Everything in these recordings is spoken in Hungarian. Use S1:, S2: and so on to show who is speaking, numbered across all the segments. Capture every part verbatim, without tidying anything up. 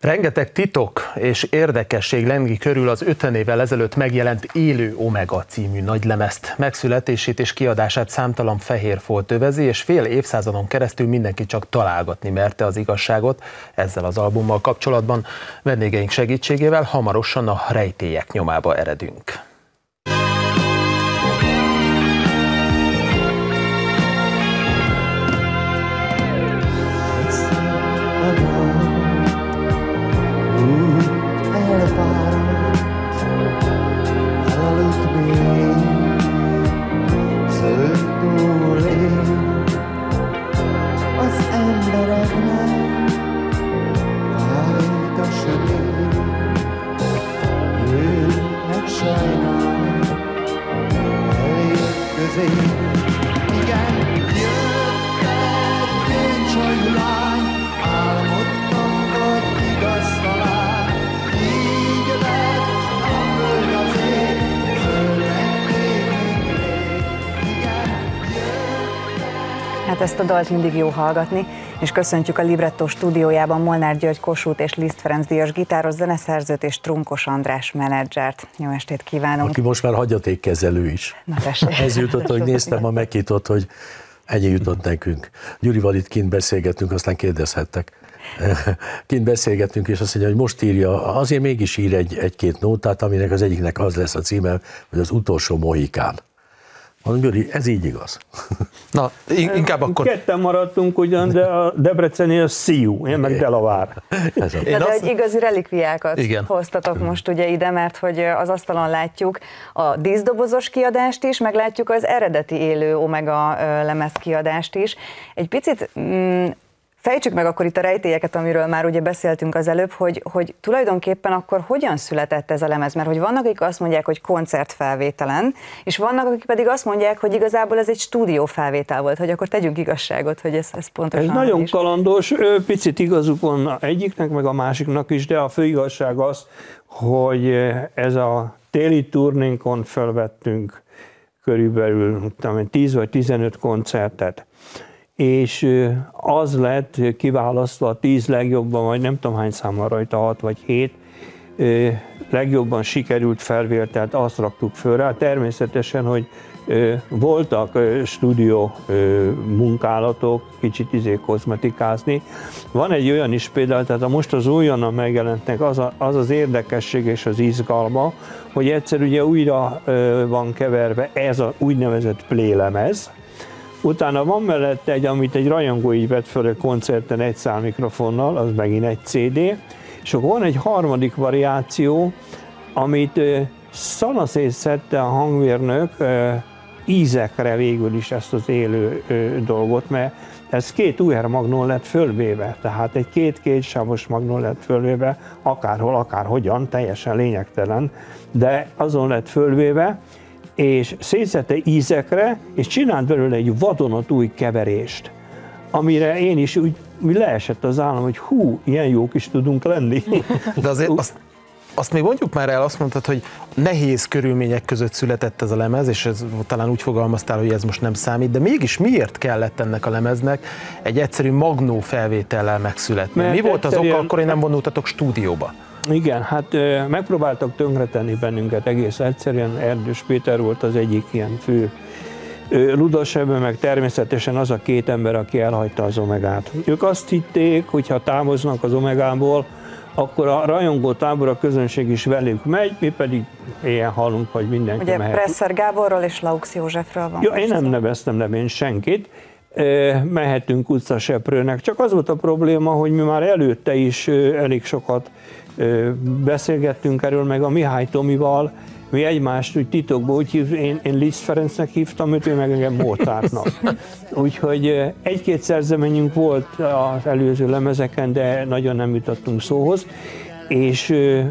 S1: Rengeteg titok és érdekesség lengi körül az ötven évvel ezelőtt megjelent Élő Omega című nagylemezt. Megszületését és kiadását számtalan fehér folt övezi, és fél évszázadon keresztül mindenki csak találgatni merte az igazságot. Ezzel az albummal kapcsolatban vendégeink segítségével hamarosan a rejtélyek nyomába eredünk.
S2: Hát ezt a dalt mindig jó hallgatni, és köszöntjük a Libretto stúdiójában Molnár György Kossuth és Liszt Ferenc díjas gitáros zeneszerzőt és Trunkos András menedzsert. Jó estét kívánunk!
S3: Aki most már hagyatékkezelő is.
S2: Na tessék! Ez
S3: jutott, hogy néztem a meghitott, hogy ennyi jutott nekünk. Gyurival itt kint beszélgettünk, aztán kérdezhettek. Kint beszélgettünk, és azt mondja, hogy most írja, azért mégis ír egy, egy-két nótát, aminek az egyiknek az lesz a címe, hogy az utolsó mohikán. Mondom, Gyuri, ez így igaz.
S1: Na, inkább akkor...
S4: Ketten maradtunk ugyan, de a Debreceni a Sziú, én meg Delavár.
S2: De, de azt... egy igazi relikviákat
S1: Igen.
S2: hoztatok most ugye ide, mert hogy az asztalon látjuk a díszdobozos kiadást is, meg látjuk az eredeti Élő Omega lemez kiadást is. Egy picit... Mm, fejtsük meg akkor itt a rejtélyeket, amiről már ugye beszéltünk az előbb, hogy, hogy tulajdonképpen akkor hogyan született ez a lemez, mert hogy vannak, akik azt mondják, hogy koncertfelvételen, és vannak, akik pedig azt mondják, hogy igazából ez egy stúdiófelvétel volt, hogy akkor tegyünk igazságot, hogy ez, ez pontosan.
S4: Ez nagyon
S2: is.
S4: kalandos, picit igazuk van egyiknek, meg a másiknak is, de a fő igazság az, hogy ez a téli turnénkon felvettünk körülbelül tíz vagy tizenöt koncertet, és az lett kiválasztva a tíz legjobban, vagy nem tudom hány számmal rajta, hat vagy hét legjobban sikerült felvételt, azt raktuk föl rá. Természetesen, hogy voltak stúdió munkálatok, kicsit izé kozmetikázni. Van egy olyan is például, tehát most az újonnan megjelentnek az, a, az az érdekesség és az izgalma, hogy egyszer ugye újra van keverve ez az úgynevezett playlemez. Utána van mellette egy, amit egy rajongó így vett föl a koncerten egy szál mikrofonnal, az megint egy cé dé, és akkor van egy harmadik variáció, amit szanaszét szedte a hangmérnök ízekre végül is ezt az élő dolgot, mert ez két u er magnón lett fölvéve, tehát egy két-két sávos magnón lett fölvéve, akárhol, akárhogyan, teljesen lényegtelen, de azon lett fölvéve, és szétszette ízekre, és csinált belőle egy vadonatúj keverést, amire én is úgy leesett az állam, hogy hú, ilyen jók is tudunk lenni.
S1: De azért azt, azt még mondjuk már el, azt mondtad, hogy nehéz körülmények között született ez a lemez, és ez talán úgy fogalmaztál, hogy ez most nem számít, de mégis miért kellett ennek a lemeznek egy egyszerű magnó felvétellel megszületni? Mert Mi volt az oka, akkor, hogy nem vonultatok stúdióba?
S4: Igen, hát megpróbáltak tönkretenni bennünket egész egyszerűen. Erdős Péter volt az egyik ilyen fő ludas ebben, meg természetesen az a két ember, aki elhagyta az Omegát. Ők azt hitték, hogy ha távoznak az Omegából, akkor a rajongó tábor, a közönség is velük megy, mi pedig ilyen halunk, hogy mindenki
S2: Ugye
S4: mehet.
S2: Presser Gáborról és Laux Józsefről van.
S4: Ja, én nem neveztem nevén senkit. Mehetünk utcaseprőnek. Csak az volt a probléma, hogy mi már előtte is elég sokat beszélgettünk erről, meg a Mihály Tomival, mi egymást úgy titokban úgy hív, én, én Liszt Ferencnek hívtam őt, ő meg engem Mozartnak. Úgyhogy egy-két szerzeményünk volt az előző lemezeken, de nagyon nem jutottunk szóhoz. És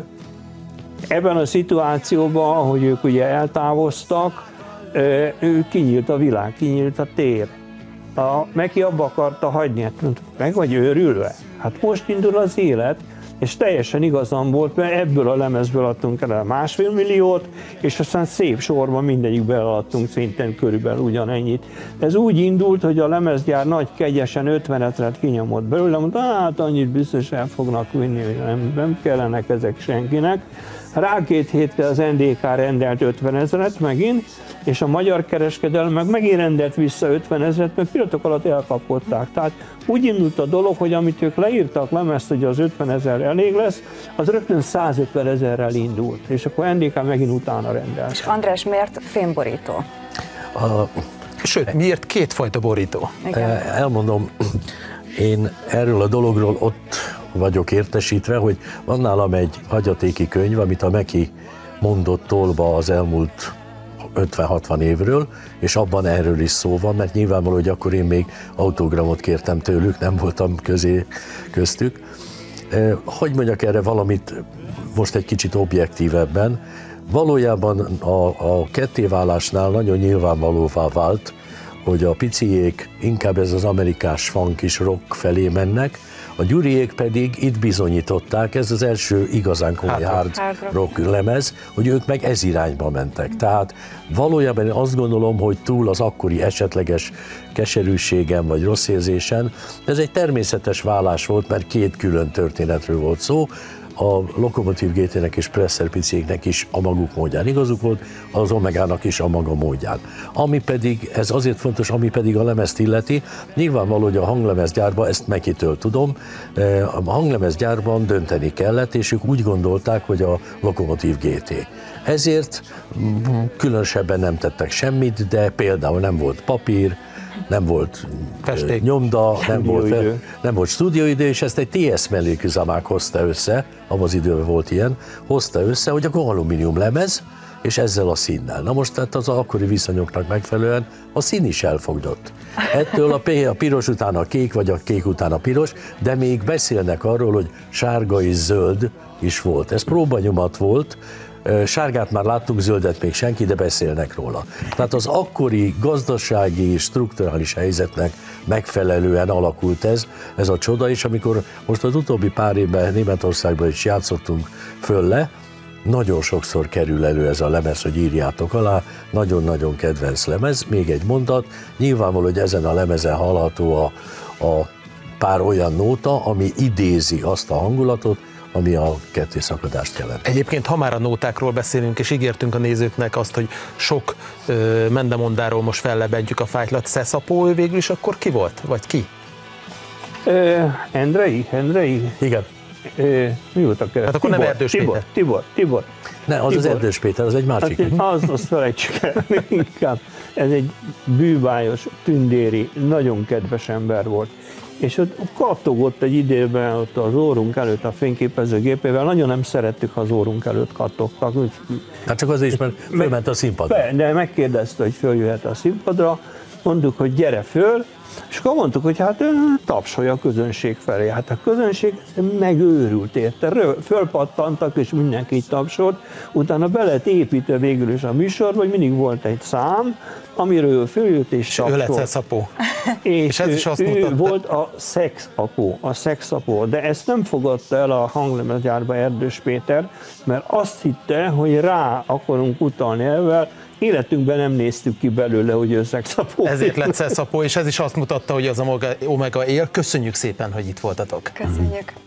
S4: ebben a szituációban, ahogy ők ugye eltávoztak, ő kinyílt a világ, kinyílt a tér. A Meki abba akarta hagyni, hát meg vagy őrülve. Hát most indul az élet, És teljesen igazam volt, mert ebből a lemezből adtunk el másfél milliót, és aztán szép sorban mindegyikből eladtunk szintén körülbelül ugyanennyit. Ez úgy indult, hogy a lemezgyár nagy kegyesen ötven ezret kinyomott belőle, mondta, hát annyit biztos el fognak vinni, hogy nem, nem kellenek ezek senkinek. Rá két hétre az en dé ká rendelt ötven ezret megint, és a magyar kereskedelem meg megint rendelt vissza ötven ezret, mert pillanatok alatt elkapkodták. Tehát úgy indult a dolog, hogy amit ők leírtak lemezt, hogy az ötven ezer elég lesz, az rögtön százötven ezerrel indult, és akkor en dé ká megint utána rendelt.
S2: És András, miért fémborító?
S3: A,
S1: Sőt, miért kétfajta borító?
S2: Igen.
S3: elmondom, én erről a dologról ott vagyok értesítve, hogy van nálam egy hagyatéki könyv, amit a Meki mondott tolba az elmúlt ötven-hatvan évről, és abban erről is szó van, mert nyilvánvaló, hogy akkor én még autogramot kértem tőlük, nem voltam közé köztük. Hogy mondjak erre valamit most egy kicsit objektívebben, valójában a, a kettéválásnál nagyon nyilvánvalóvá vált, hogy a piciék inkább ez az amerikás funk és rock felé mennek, a Gyuriék pedig itt bizonyították, ez az első igazán komoly hard, hard rock lemez, hogy ők meg ez irányba mentek. Tehát valójában én azt gondolom, hogy túl az akkori esetleges keserűségen vagy rossz érzésen, ez egy természetes válás volt, mert két külön történetről volt szó. A Lokomotív gé té-nek és Presser piciéknek is a maguk módján igazuk volt, az Omegának is a maga módján. Ami pedig, ez azért fontos, ami pedig a lemezt illeti, nyilvánvaló, hogy a hanglemezgyárban, ezt Mekitől tudom, a hanglemezgyárban dönteni kellett, és ők úgy gondolták, hogy a Lokomotív gé té. Ezért különösebben nem tettek semmit, de például nem volt papír, nem volt
S1: Festék.
S3: nyomda, nem volt, nem volt stúdióidő, és ezt egy té es melléküzemák hozta össze, abban az időben volt ilyen, hozta össze, hogy akkor alumínium lemez, és ezzel a színnel. Na most tehát az akkori viszonyoknak megfelelően a szín is elfogdott. Ettől a, a piros után a kék, vagy a kék után a piros, de még beszélnek arról, hogy sárga és zöld is volt. Ez próbanyomat volt, sárgát már láttunk, zöldet még senki, de beszélnek róla. Tehát az akkori gazdasági és strukturális helyzetnek megfelelően alakult ez, ez a csoda, és amikor most az utóbbi pár évben Németországban is játszottunk föl le, nagyon sokszor kerül elő ez a lemez, hogy írjátok alá, nagyon-nagyon kedvenc lemez. Még egy mondat, nyilvánvaló, hogy ezen a lemezen hallható a, a pár olyan nóta, ami idézi azt a hangulatot, ami a kettészakadást jelent.
S1: Egyébként, ha már a nótákról beszélünk, és ígértünk a nézőknek azt, hogy sok ö, mendemondáról most fellebentjük a fájtlat, Szeszapó ő végül is akkor ki volt? Vagy ki?
S4: Ö, Endrei? Endrei?
S3: Igen.
S4: Ö, mi volt a kereszt?
S1: Hát akkor nem Erdős
S4: Tibor,
S1: Péter.
S4: Tibor, Tibor.
S3: Ne, az
S4: Tibor.
S3: az Erdős Péter, az egy másik.
S4: Hát, az, azt felejtsük el inkább. Ez egy bűvályos, tündéri, nagyon kedves ember volt. És ott kattogott egy időben ott az órunk előtt a fényképezőgépével, nagyon nem szerettük, ha az órunk előtt kattogtak.
S3: Hát csak azért is, mert fölment a színpadra.
S4: De megkérdezte, hogy följöhet a színpadra, mondtuk, hogy gyere föl, és akkor mondtuk, hogy hát tapsolja a közönség felé. Hát a közönség megőrült érte, fölpattantak, és mindenki így tapsolt, utána be lett építve végül is a műsorba, hogy mindig volt egy szám, amiről följött és, és tapsolt.
S1: Ő lett Szeszapó.
S4: És,
S1: és ez
S4: ő,
S1: is azt
S4: ő
S1: mutatta.
S4: volt a szexapó, a szexapó, de ezt nem fogadta el a hanglemezgyárba Erdős Péter, mert azt hitte, hogy rá akarunk utalni ezzel, életünkben nem néztük ki belőle, hogy ő szexapó.
S1: Ezért lett Szeszapó, és ez is azt mutatta, hogy az Omega él. Köszönjük szépen, hogy itt voltatok.
S2: Köszönjük.